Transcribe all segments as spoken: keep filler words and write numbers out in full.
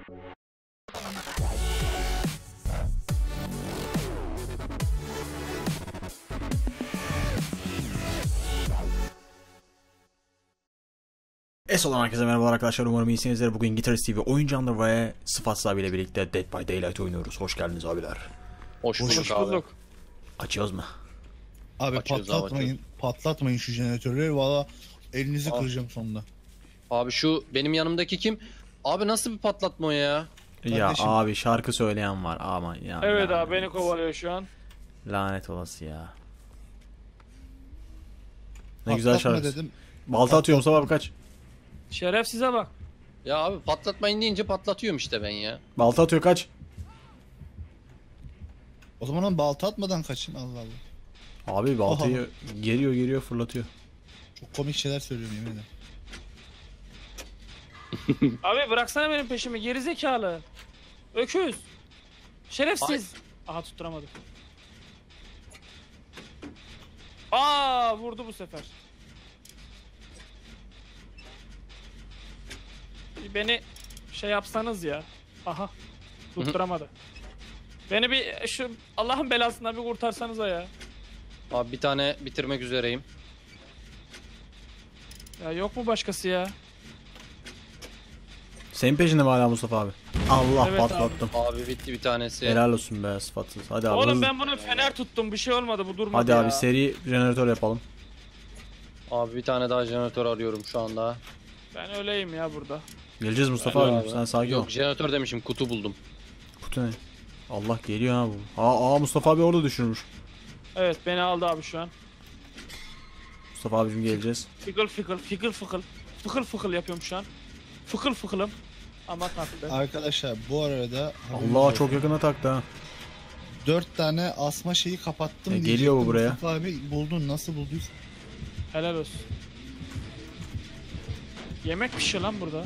Es olan herkese merhaba arkadaşlar, umarım iyisinizdir. Bugün Gitarist T V oyuncu Under ve Sıfatsız abiyle birlikte Dead by Daylight oynuyoruz. Hoş geldiniz abiler. Hoş bulduk abi. Açıyoruz mu? Abi Açıyoruz patlatmayın, abi, patlatmayın şu jeneratörleri, valla elinizi Aa. kıracağım sonunda. Abi şu benim yanımdaki kim? Abi nasıl bir patlatma o ya? Ya Kardeşim. abi şarkı söyleyen var ama ya. Evet lanet. abi beni kovalıyor şu an. Lanet olası ya. Ne güzel Patlatma şarkı. dedim. Balta atıyor Mustafa abi, kaç. Şerefsize bak. Ya abi patlatmayın deyince patlatıyorum işte ben ya. Balta atıyor, kaç. O zaman onu balta atmadan kaçın, Allah Allah. Abi baltayı geliyor geliyor fırlatıyor. Çok komik şeyler söylüyorum yemin ederim. Abi bıraksana benim peşimi, gerizekalı. Öküz. Şerefsiz. Aha tutturamadım. Aa vurdu bu sefer. Bir beni şey yapsanız ya. Aha. Tutturamadı. Beni bir şu Allah'ın belasından bir kurtarsanıza ya. Abi bir tane bitirmek üzereyim. Ya yok mu başkası ya? Senin peşinde mi hala Mustafa abi? Allah, Evet patlattım. Abi bitti bir tanesi. Helal olsun be Sıfatsız. Hadi abi. Oğlum hızlı. ben bunu fener tuttum, bir şey olmadı, bu durmadı Hadi ya. abi seri jeneratör yapalım. Abi bir tane daha jeneratör arıyorum şu anda. Ben öyleyim ya burada. Geleceğiz Mustafa Alo abi. abi. Sen sakin ol. Yok jeneratör demişim, kutu buldum. Kutu ne? Allah, geliyor ha bu. Aa, aa Mustafa abi orada düşürmüş. Evet beni aldı abi şu an. Mustafa abicim geleceğiz. Fıkıl fıkıl fıkıl fıkıl. Fıkıl fıkıl yapıyorum şu an. Fıkıl fıkılım. Ama tatlı. Arkadaşlar bu arada Allah, çok yakına taktı ha. dört tane asma şeyi kapattım E, diyecektim. geliyor bu buraya. Mustafa abi buldun, nasıl bulduysan. Helal olsun. Yemek pişiyor lan burada.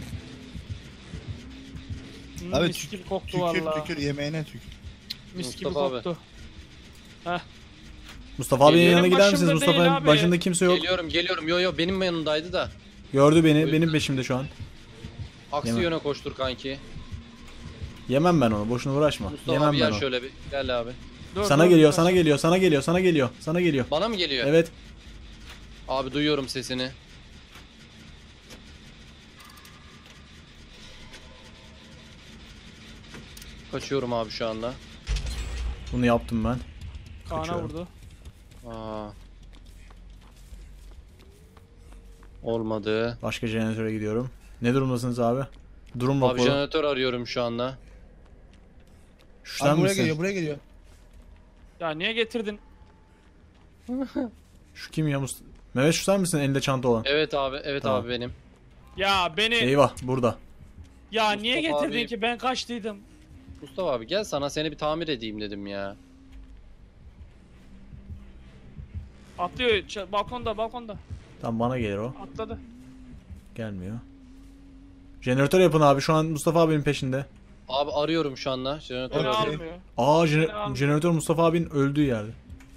Hmm, Abi mis gibi koktu Tükür valla. tükür yemeğine tükür. Mis gibi Mustafa abi. koktu. Heh. Mustafa abinin Benim yanına gider başımda misiniz? değil Mustafa abi. başında kimse yok. Geliyorum geliyorum. Yo yo benim yanımdaydı da. Gördü beni. Buyurun. Benim peşimde şu an. Aksi Yemem. yöne koştur kanki. Yemem ben onu. Boşuna uğraşma. Mustafa Yemem abi ben gel onu. şöyle bir. Gel abi. Dur, Sana dur, geliyor, dur. sana geliyor, sana geliyor, sana geliyor, sana geliyor. Bana mı geliyor? Evet. Abi duyuyorum sesini. Kaçıyorum abi şu anda. Bunu yaptım ben. Kaan'a Kaçıyorum. vurdu. Aa. Olmadı. Başka jeneratöre gidiyorum. Ne durumdasınız abi? Durum Abi raporu. jeneratör arıyorum şu anda. Şu Abi sen buraya misin? geliyor, buraya geliyor. Ya niye getirdin? Şu kim ya Mustafa? Mehmet, şu sen misin elinde çanta olan? Evet abi, evet Tamam. abi benim. Ya beni Eyvah, burada. ya niye Mustafa getirdin abi. ki, ben kaçtıydım. Mustafa abi gel sana seni bir tamir edeyim dedim ya. Atlıyor ç- balkonda balkonda. Tamam, bana gelir o. Atladı. Gelmiyor. Jeneratör yapın abi, şu an Mustafa abinin peşinde. Abi arıyorum şu anda jeneratör Beni Okey. arıyorum. almıyor. Aa, jene- Tamam. jeneratör Mustafa abinin öldüğü yerde.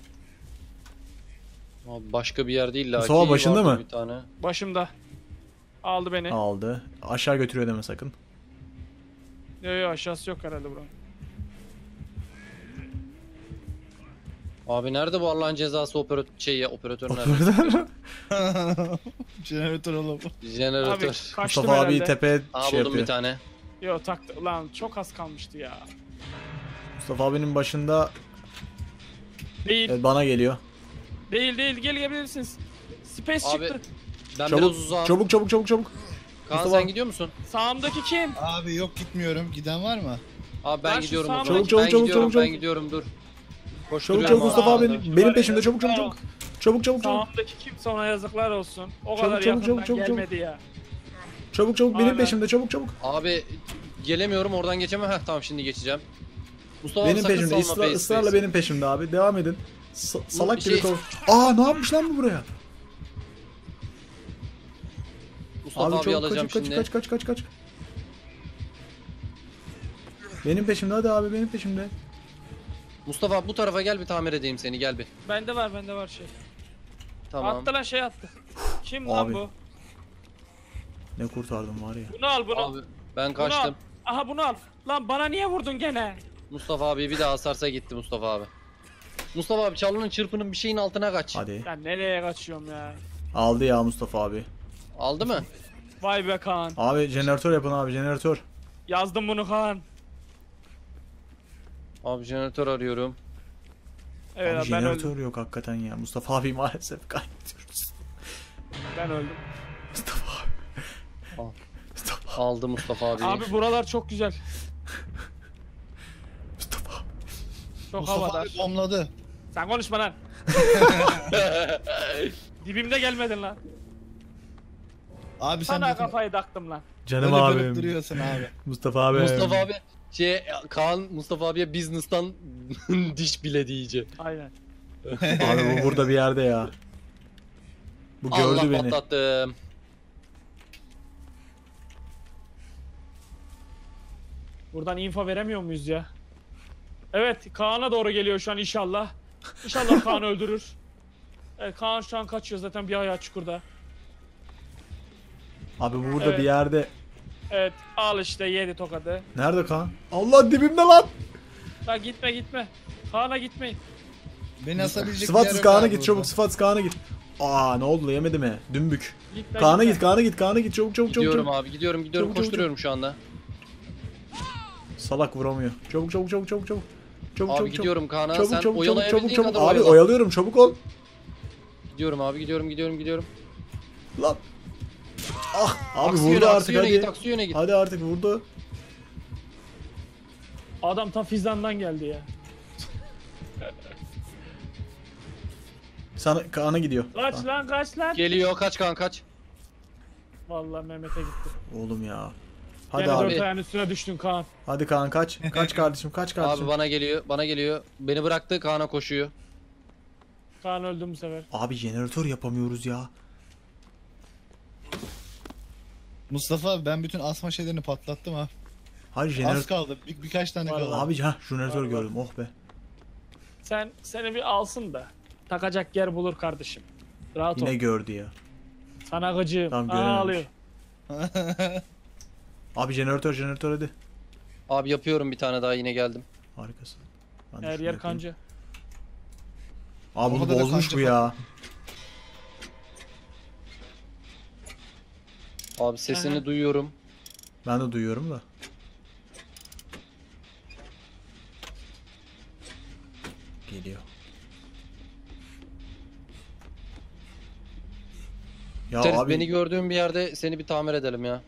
Abi başka bir yer değil la. Mustafa ki, başında vardı mı? Bir tane. Başımda. Aldı beni. Aldı. Aşağı götürüyor deme sakın. Yo yo aşağısı yok herhalde buranın. Abi nerede bu Allah'ın cezası operatör şey ya operatör nerede? Jeneratör olamam. Abi Jeneratör. kaçtım Mustafa herhalde. abi tepeye Aa şey buldum yapıyor. bir tane. Yo taktı. Lan çok az kalmıştı ya. Mustafa abinin başında Değil. evet, bana geliyor. Değil değil gel gelebilirsiniz. Space Abi çıktı. ben Çabuk, biraz uzağım. çabuk çabuk çabuk çabuk. Kaan Mustafa- sen gidiyor musun? Sağımdaki kim? Abi yok, gitmiyorum. Giden var mı? Abi ben Ben şu gidiyorum. o sağ- zaman. Çabuk, çabuk, ben çabuk, gidiyorum, çabuk, ben çabuk. gidiyorum dur. Çabuk Koşturuyorum çabuk abi. Mustafa abi Aa, benim, benim peşimde, çabuk çabuk çabuk. Çabuk çabuk çabuk. Sağımdaki kimse ona yazıklar olsun. O Çabuk, kadar çabuk, yakından çabuk, çabuk, gelmedi ya. Çabuk çabuk benim Aynen. peşimde, çabuk çabuk. Abi gelemiyorum oradan geçemem. Heh tamam şimdi geçeceğim. Mustafa abi Benim sakın peşimde, salma ısrar, face ısrarla face. benim peşimde abi. Devam edin. S- salak bir gibi şey- kov. Aa, ne yapmış lan bu buraya? Mustafa Abi abi çabuk alacağım kaç kaç şimdi. kaç kaç kaç kaç. Benim peşimde, hadi abi benim peşimde. Mustafa abi bu tarafa gel bir tamir edeyim seni gel bir. Bende var bende var şey. Tamam. Attı lan şey attı. Kim Abi. lan bu? Ne kurtardım var ya. Bunu al bunu. Abi ben kaçtım. Bunu aha bunu al. Lan bana niye vurdun gene? Mustafa abi bir daha asarsa gitti Mustafa abi. Mustafa abi çalının çırpının bir şeyin altına kaç. Hadi. Ben nereye kaçıyorum ya? Aldı ya Mustafa abi. Aldı mı? Vay be Kaan. Abi jeneratör yapın abi jeneratör. Yazdım bunu Kaan. Abi jeneratör arıyorum. Evet Abi abi, ben jeneratör öldüm. yok hakikaten ya. Mustafa abi maalesef kaybediyoruz. Ben öldüm. Mustafa abi. Al. Mustafa, Aldı Mustafa abi. Abi buralar çok güzel. Mustafa abi. Çok Mustafa havadar. abi bomladı. Sen konuşma lan. Dibimde gelmedin lan. Abi sen Sana bütün- kafayı taktım lan. Canım öyle abim. bölüp duruyorsun abi. Mustafa abi. Mustafa abi şey Kaan Mustafa abiye business'tan diş bile diyecek. Aynen. Abi bu burada bir yerde ya. Bu gördü Allah beni. patlattım. Buradan info veremiyor muyuz ya? Evet, Kaan'a doğru geliyor şu an inşallah. İnşallah Kaan öldürür. Evet, Kaan şu an kaçıyor zaten, bir ayağı çukurda. Abi bu burada Evet. bir yerde. Evet, al işte yedi tokadı. Nerede Kaan? Allah dibimde lan. Lan gitme gitme. Kaan'a gitmeyin. Beni asabilecek bir yer Sıfatsız yok Kaan'a abi git burada. çabuk sıfatsız Kaan'a git. Aa ne oldu yemedi mi? Dümbük. Gitme Kaan'a gitme. git Kaan'a git Kaan'a git çabuk çabuk çabuk. Gidiyorum çabuk. abi gidiyorum gidiyorum Çabuk, çabuk, koşturuyorum şu anda. Salak vuramıyor. Çabuk çabuk çabuk çabuk çabuk. Çabuk Abi çabuk gidiyorum Kaan'a çabuk sen çabuk çabuk oyalayabildiğin çabuk çabuk. kadar Abi oyala. oyalıyorum çabuk ol. Gidiyorum abi gidiyorum gidiyorum gidiyorum. Lan. Ah abi Aksi vurdu yöne, aksi artık yöne hadi. git aksi yöne git. Hadi artık vurdu. Adam tam Fizan'dan geldi ya. Sana Kaan'a gidiyor. Kaç Ah, lan kaç lan. Geliyor kaç Kaan kaç. Vallahi Mehmet'e gitti. Oğlum ya. Hadi Gene abi. dört ayağın üstüne düştün Kaan. Hadi Kaan kaç. Kaç kardeşim kaç kardeşim. Abi bana geliyor bana geliyor. Beni bıraktı Kaan'a koşuyor. Kaan öldü bu sefer. Abi jeneratör yapamıyoruz ya. Mustafa abi ben bütün asma şeylerini patlattım ha. Hayır Az jeneratör. kaldı. Bir, birkaç tane Var kaldı. Abi ha jeneratör Var, var. gördüm oh be. Sen seni bir alsın da takacak yer bulur kardeşim. Rahat Yine ol. gördü ya. Sana gıcığım. Tamam, Aa, görememiş. alıyor. Abi jeneratör jeneratör hadi. Abi yapıyorum bir tane daha yine geldim. Harikasın. Ben de Her şunu yer yapayım. kanca. Abi bunu Orada da bozmuş kanca bu ya. Abi sesini Aha. duyuyorum. Ben de duyuyorum da. Geliyor. Ya Teris abi beni gördüğüm bir yerde seni bir tamir edelim ya.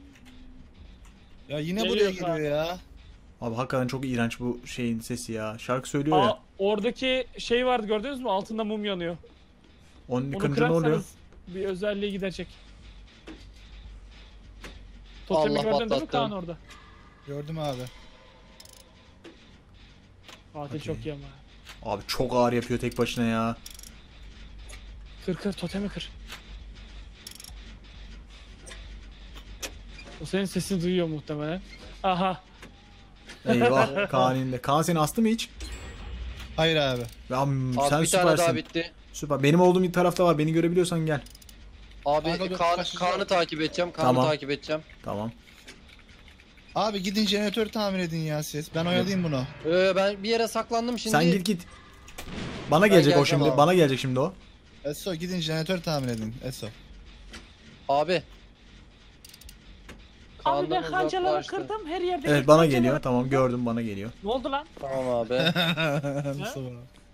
Ya yine Geliyor buraya Kaan. geliyor ya. abi hakikaten çok iğrenç bu şeyin sesi ya. Şarkı söylüyor ya. Aa, oradaki şey vardı, gördünüz mü? Altında mum yanıyor. Onun Onu yıkınca ne oluyor? kırarsanız bir özelliği gidecek. Totemi Allah gördün değil mi patlattı. Kaan orada? Gördüm abi. Fatih Okey. çok iyi ama. Abi çok ağır yapıyor tek başına ya. Kır kır totemi kır. O senin sesini duyuyor muhtemelen. Aha. Eyvah Kaan indi. Kaan seni astı mı hiç? Hayır abi. Ya, Abi sen bir tane daha süpersin. bitti. Süper. Benim olduğum bir tarafta var. Beni görebiliyorsan gel. Abi Kanka dur, Kaan, kaçacağım. Kaan'ı takip edeceğim. Kaan'ı Tamam. takip edeceğim. Tamam. Abi gidin jeneratörü tamir edin ya siz. Ben oyalayayım bunu. Ee, ben bir yere saklandım şimdi. Sen git git. Bana gelecek o geleceğim şimdi. abi. Bana gelecek şimdi o. Eso gidin jeneratör tamir edin. Eso. Abi. Abi ben Kaan'dan kancaları uzaklaştı. kırdım, her yerde. Evet bana geliyor. Tamam gördüm bana geliyor. Ne oldu lan? Tamam abi. Mustafa.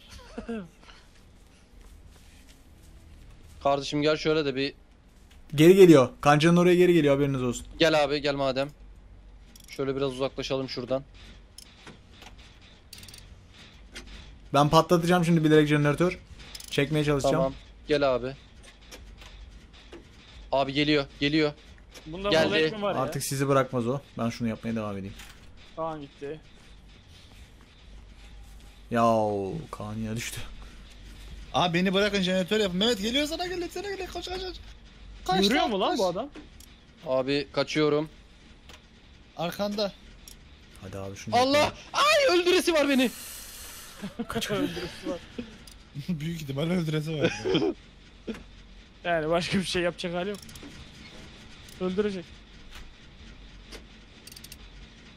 Kardeşim gel şöyle de bir Geri geliyor. Kancanın oraya geri geliyor haberiniz olsun. gel abi gel madem. Şöyle biraz uzaklaşalım şuradan. Ben patlatacağım şimdi bilerek jeneratör. Çekmeye çalışacağım. Tamam. Gel abi. Abi geliyor. Geliyor. Bunda Geldi. Geldi. mi var ya? Artık sizi bırakmaz o. Ben şunu yapmaya devam edeyim. Kaan gitti. Yauu Kaan yine düştü. Abi beni bırakın jeneratör yapın. Mehmet geliyor sana geliyor sana geliyor. Kaç kaç kaç. Kaç Yürüyor mu lan kaç. bu adam? Abi kaçıyorum. Arkanda. Hadi abi şunu Allah! yapalım. Ay öldüresi var beni. Öldürüsü var. Büyük ihtimal öldüresi var. Yani başka bir şey yapacak hali yok. Öldürecek.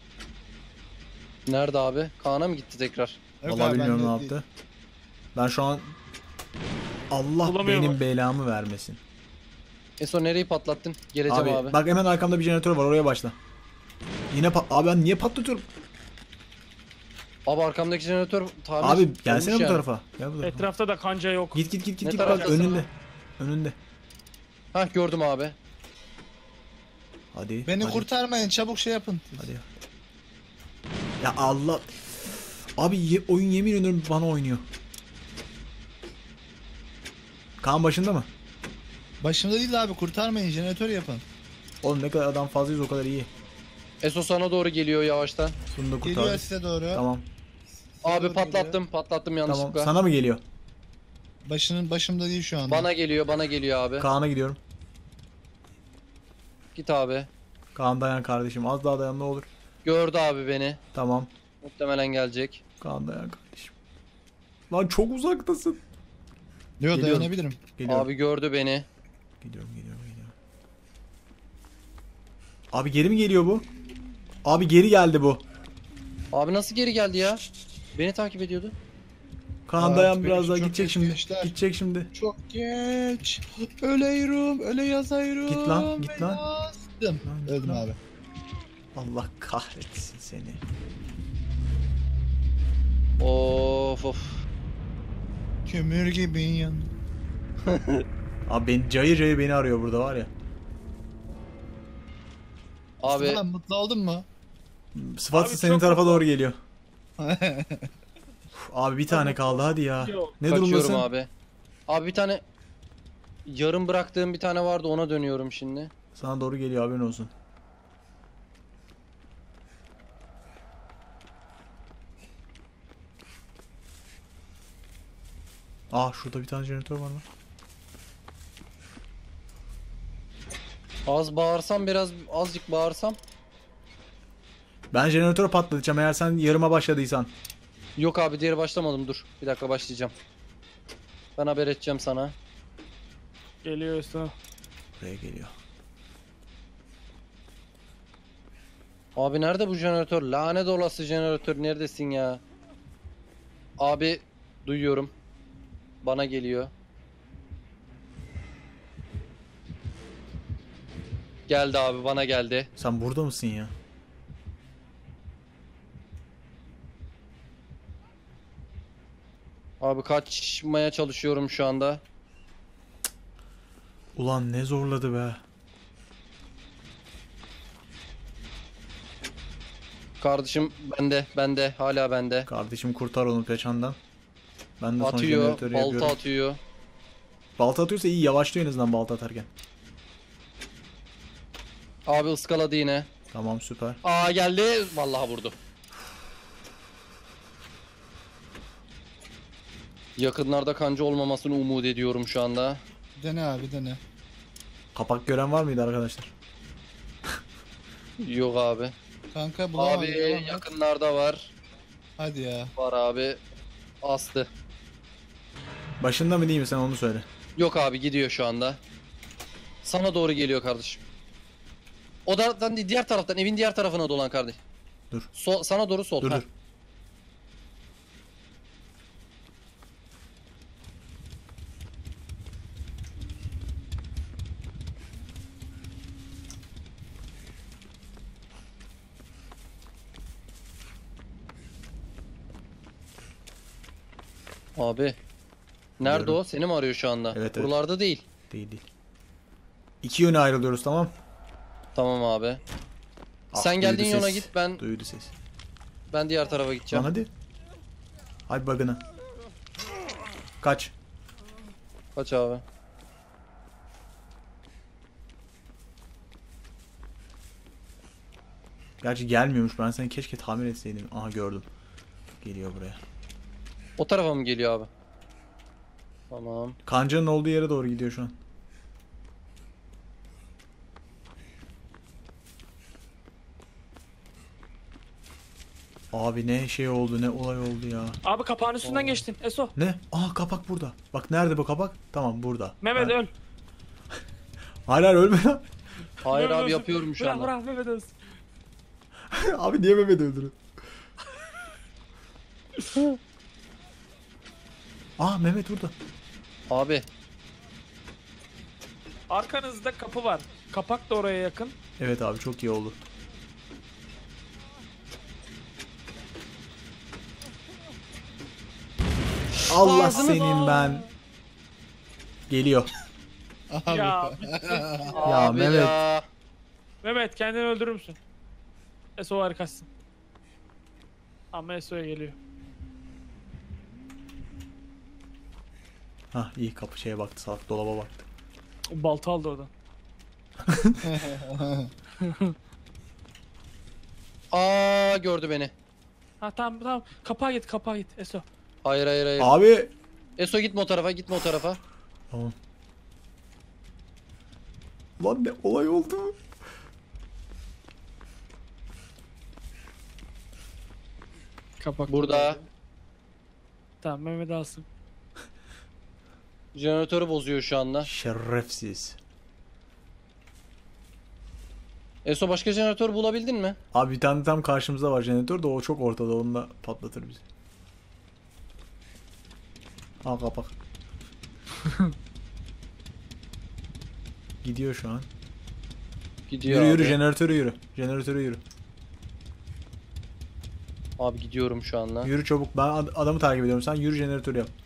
Nerede abi? Kaan'a mı gitti tekrar? Yok Vallahi abi, bilmiyorum bende ne değil. yaptı. Ben şu an Allah Bulamıyor benim mu? belamı vermesin. Eso nereyi patlattın? Geleceğim Abi, abi. bak hemen arkamda bir jeneratör var, oraya başla. Yine pat abi ben niye patlatıyorum? Abi arkamdaki jeneratör tamir Abi olmuş gelsene bu yani. tarafa. Gel bu tarafa. Etrafta da kanca yok. Git git git Ne git git bak taraftasın önünde. Önünde. Hah gördüm abi. Hadi. Beni hadi, kurtarmayın, çabuk şey yapın. Hadi. Ya Allah. Abi ye- oyun yemin ediyorum bana oynuyor. Kaan başında mı? Başımda değil abi, kurtarmayın, jeneratör yapın. Oğlum ne kadar adam fazlayız o kadar iyi. Eso sana doğru geliyor yavaştan. Bunu da Geliyor kurtardık. size doğru. Tamam. Abi doğru patlattım patlattım yanlışlıkla. Tamam. Sana mı geliyor? Başının başımda değil şu anda. Bana geliyor bana geliyor abi. Kaan'a gidiyorum. Git abi. Kaan dayan kardeşim. Az daha dayan ne olur. Gördü abi beni. Tamam. Muhtemelen gelecek. Kaan dayan kardeşim. Lan çok uzaktasın. Yok, Geliyorum. dayanabilirim. Geliyorum. Abi gördü beni. Gidiyorum, gidiyorum, gidiyorum. Abi geri mi geliyor bu? Abi geri geldi bu. Abi nasıl geri geldi ya? Beni takip ediyordu. Kaan Aa, dayan benim biraz daha çok gidecek geç şimdi. gençler. Gidecek şimdi. Çok geç. Öleyim, öyle yazayım. Git lan, git lan. Yazdım. Lan git Öldüm lan. abi. Allah kahretsin seni. Of of. Kömür gibi yan. Abi ben cayır cayır beni arıyor burada var ya. Abi Mustafa, mutlu oldun mu? Sıfatsı Abi senin çok tarafa mutlu. doğru geliyor. Uf, abi bir tane kaldı hadi ya. Yok. Ne kaçıyorum durumdasın? abi. Abi bir tane yarım bıraktığım bir tane vardı ona dönüyorum şimdi. Sana doğru geliyor haberin olsun. Aa şurada bir tane jeneratör var lan. Az bağırsam biraz azıcık bağırsam. Ben jeneratörü patlatacağım eğer sen yarıma başladıysan. Yok abi diğeri başlamadım dur. Bir dakika başlayacağım. Ben haber edeceğim sana. Geliyor üstüne. Buraya geliyor. Abi nerede bu jeneratör? Lanet olası jeneratör neredesin ya? Abi duyuyorum. Bana geliyor. Geldi abi bana geldi. Sen burada mısın ya? Abi kaçmaya çalışıyorum şu anda. Ulan ne zorladı be. Kardeşim bende bende hala bende. Kardeşim kurtar onu peçandan. Ben de son Atıyor jeneratörü balta yapıyorum. atıyor. Balta atıyorsa iyi yavaşlıyor en azından balta atarken. Abi ıskaladı yine. Tamam süper. Aa geldi vallahi vurdu. Yakınlarda kanca olmamasını umut ediyorum şu anda. Dene abi, dene. Kapak gören var mıydı arkadaşlar? Yok abi. Kanka bulamadım. Abi devam et. yakınlarda var. Hadi ya. Var abi. Astı. Başında mı değil mi sen onu söyle. Yok abi gidiyor şu anda. Sana doğru geliyor kardeşim. Odadan değil, diğer taraftan evin diğer tarafına dolan kardeş. Dur. Sol, sana doğru sol. Dur Heh. dur. Abi. Nerede Biliyorum. o? Seni mi arıyor şu anda? Evet, evet. Buralarda değil. Değil değil. İki yöne ayrılıyoruz tamam. Tamam abi. Ah, Sen duydu geldiğin yola ses. git ben Duydu ses. ben diğer tarafa Lan gideceğim. hadi. Hadi bug'ına. Kaç. Kaç abi. Gerçi gelmiyormuş, ben seni keşke tamir etseydim. Aha gördüm. Geliyor buraya. O tarafa mı geliyor abi? Tamam. Kancanın olduğu yere doğru gidiyor şu an. Abi ne şey oldu, ne olay oldu ya. Abi kapağın üstünden Oo. geçtin. Eso. Ne? Aha kapak burada. Bak nerede bu kapak? Tamam burada. Mehmet Ben- öl. Hayır hayır ölme lan. Hayır Öl, abi öl. yapıyorum şu Bırak anda. bırak Mehmet ölsün. Abi niye Mehmet öldürün? Ah Mehmet burada. Abi Arkanızda kapı var. Kapak da oraya yakın. Evet abi çok iyi oldu. Allah Ağzını- senin ben. Geliyor. Abi. Ya abi Mehmet. ya. Mehmet kendini öldürür müsün? Eso harikasın. Ama Eso'ya geliyor. Hah iyi kapı şeye baktı salak dolaba baktı. O balta aldı oradan. Aa gördü beni. Ha tamam tamam. Kapağa git kapağa git Eso. Hayır hayır hayır. Abi. Eso gitme o tarafa gitme o tarafa. Tamam. Lan ne olay oldu. Kapak. Burada. Tamam Mehmet alsın. Jeneratörü bozuyor şu anda. Şerefsiz. Eso başka jeneratör bulabildin mi? Abi bir tane tam karşımızda var jeneratör de o çok ortada onunla patlatır bizi. Al kapak. Gidiyor şu an. Gidiyor Yürü abi. yürü jeneratöre yürü. Jeneratöre yürü. Abi gidiyorum şu anda. Yürü çabuk. Ben ad- adamı takip ediyorum. Sen yürü jeneratörü yap.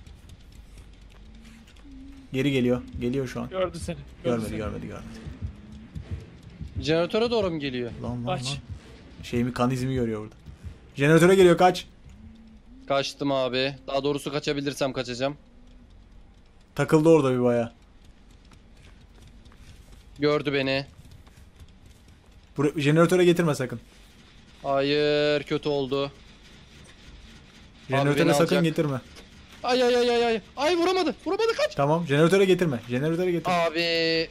Geri geliyor. Geliyor şu an. Gördü seni. Gördü Görmedi seni. görmedi görmedi. Jeneratöre doğru mu geliyor? Lan lan Kaç. lan. Şey mekanizmi görüyor burada. Jeneratöre geliyor kaç. Kaçtım abi. Daha doğrusu kaçabilirsem kaçacağım. Takıldı orada bir baya. Gördü beni. Bur- jeneratöre getirme sakın. Hayır kötü oldu. Jeneratöre beni sakın alacak. getirme. Ay ay ay ay ay. Ay vuramadı. Vuramadı kaç. Tamam jeneratöre getirme. Jeneratöre getirme. Abi.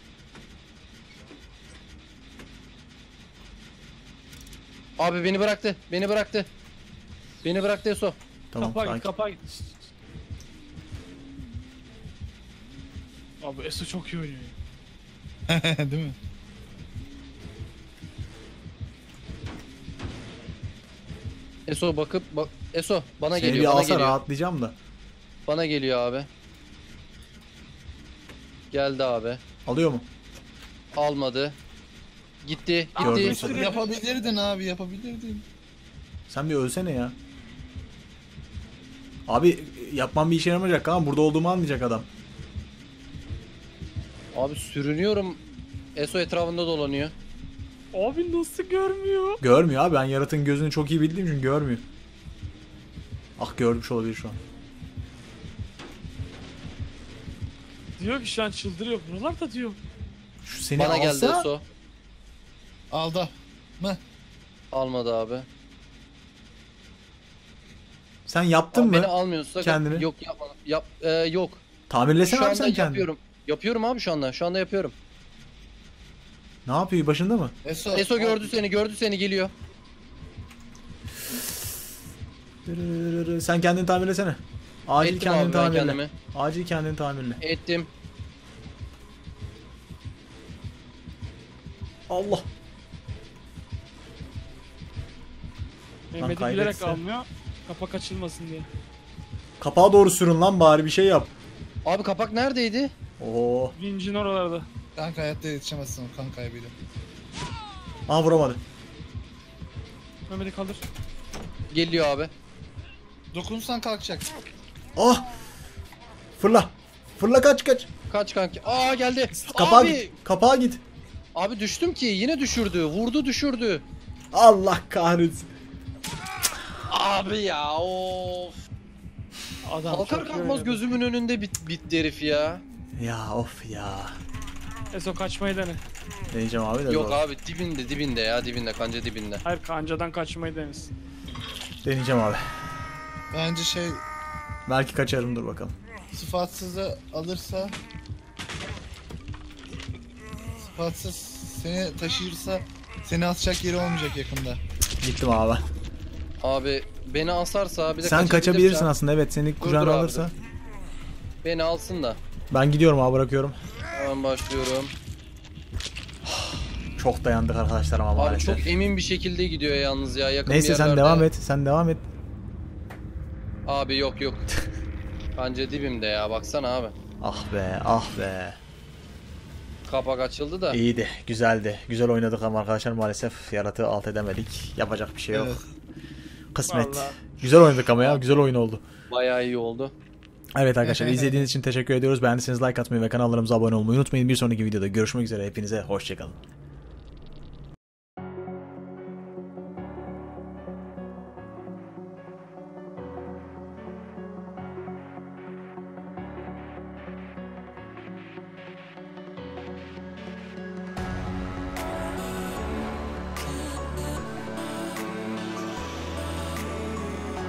Abi beni bıraktı. Beni bıraktı. Beni bıraktı Eso. Tamam Kapağa git sakin. kapağa git. Abi Eso çok iyi oynuyor. Değil mi? Eso bakıp bak Eso bana Seni geliyor. bir Bana alsa geliyor. rahatlayacağım da. Bana geliyor abi. Geldi abi. Alıyor mu? Almadı. Gitti. Gördüm Gitti. seni. Yapabilirdin abi yapabilirdin. Sen bir ölsene ya. Abi yapmam bir işe yaramayacak ama burada olduğumu anlayacak adam. Abi sürünüyorum. Eso etrafında dolanıyor. Abi nasıl görmüyor? Görmüyor abi ben yaratığın gözünü çok iyi bildiğim için görmüyor. Ah görmüş olabilir şu an. Diyor ki şu an çıldırıyor. Buralar da diyor. Şu seni Bana alsa geldi Eso. Aldı. Mı? Almadı abi. sen yaptın Abi mı? beni almıyorsa kendini? yok yapmadım. Yap e, yok. Tamirlesene Şu abi anda sen kendini. yapıyorum. Yapıyorum abi şu anda. Şu anda yapıyorum. Ne yapıyor başında mı? Eso. Eso gördü seni, gördü seni geliyor. Dırırırırı. Sen kendini tamirlesene. Acil Ettim kendini abi ben tamirle. kendimi. Acil kendini tamirle. Ettim. Allah. Mehmet'i kaybetse. bilerek almıyor. Kapak açılmasın diye. Kapağa doğru sürün lan bari bir şey yap. Abi kapak neredeydi? Oo. Vincin oralarda. Kanka hayatta yetişemezsin o kan kaybıyla. Aa vuramadı. Mehmet'i kaldır. Geliyor abi. Dokunsan kalkacak. Ah. Fırla. Fırla kaç kaç. Kaç kanki. Aa geldi. Kapağa Abi. git. Kapağa git. Abi düştüm ki yine düşürdü. Vurdu düşürdü. Allah kahretsin. Abi ya of. Adam Kalkar çok iyi kalkmaz oynadı. gözümün önünde bit bitti herif ya. Ya of ya. Eso kaçmayı dene. Deneyeceğim abi de Yok zor. abi dibinde dibinde ya dibinde kanca dibinde. Hayır kancadan kaçmayı denesin. Deneyeceğim abi. Bence şey Belki kaçarım dur bakalım. sıfatsızı alırsa sıfatsız seni taşırsa seni asacak yeri olmayacak yakında. Gittim abi. Abi beni asarsa bir de Sen kaçabilirsin kaçabilirsem aslında evet seni kucağına dur abi, alırsa. Beni alsın da. Ben gidiyorum abi bırakıyorum. Hemen başlıyorum. Çok dayandık arkadaşlar ama Abi maalesef. çok emin bir şekilde gidiyor yalnız ya yakın Neyse bir sen yerlerde. devam et. Sen devam et. Abi yok yok. Bence dibimde ya, baksana abi. Ah be, ah be. Kapak açıldı da. İyiydi, güzeldi. Güzel oynadık ama arkadaşlar maalesef yaratığı alt edemedik. Yapacak bir şey yok. Evet. Kısmet. Vallahi. Güzel oynadık ama ya, güzel oyun oldu. Bayağı iyi oldu. Evet arkadaşlar, izlediğiniz için teşekkür ediyoruz. Beğendiyseniz like atmayı ve kanallarımıza abone olmayı unutmayın. Bir sonraki videoda görüşmek üzere. Hepinize hoşçakalın.